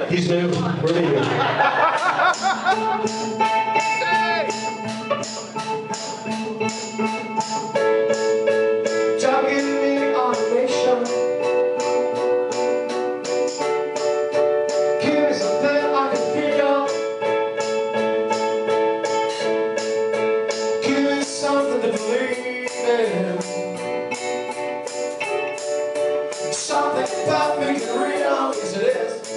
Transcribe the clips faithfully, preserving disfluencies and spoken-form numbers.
He's new. We're leaving. Talking me on a nation. Give me something I can feel. Give me something to believe in. Something about making it real. Yes, it is.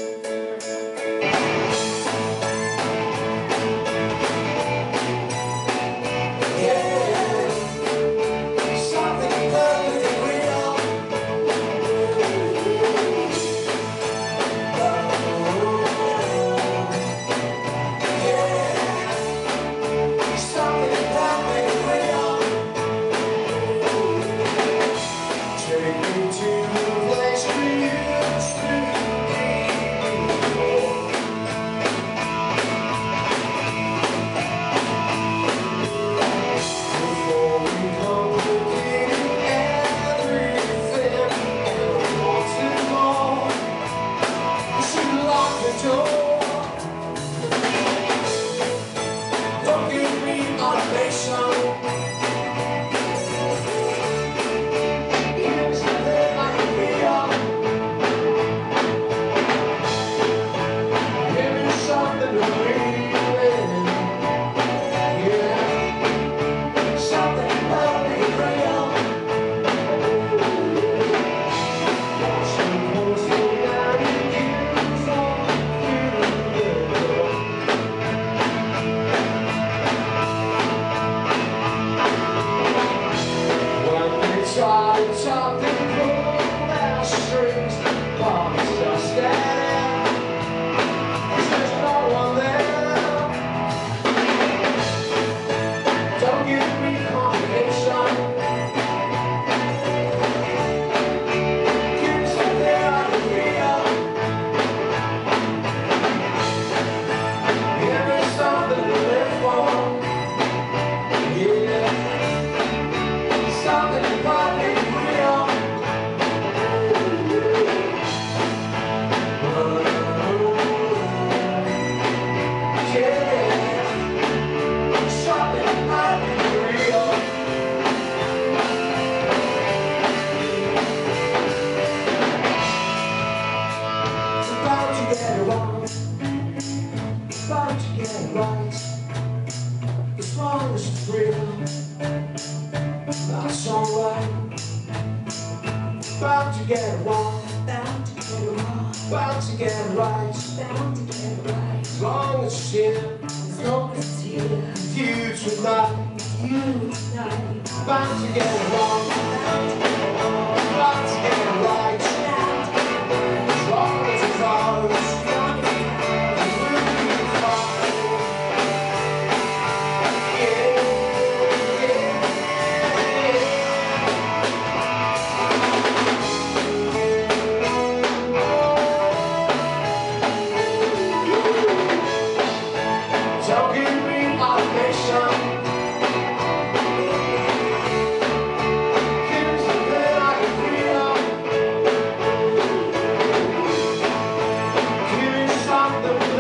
Don't give me motivation. Give me something I can feel. Give me something to believe in. Yeah, something about me real. Try to talk and pull our strings, but it's just standing, 'cause there's no one there. Don't give me complication. Give me something I can feel. Give me something to live for. Yeah, something about me. About to get it right, as long as it's real, that's alright. About to get it wrong, about to get it wrong, about to get it right, about to get it right. As long as it's here, as long as it's here, you tonight, you tonight. About to get it wrong, about to get it wrong, about to get it right, as long as it's ours. Don't give me motivation. Give me something I can feel. Give me something.